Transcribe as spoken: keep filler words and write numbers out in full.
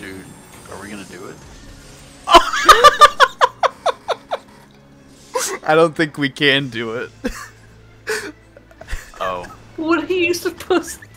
Dude, are we gonna do it? I don't think we can do it. Oh. What are you supposed to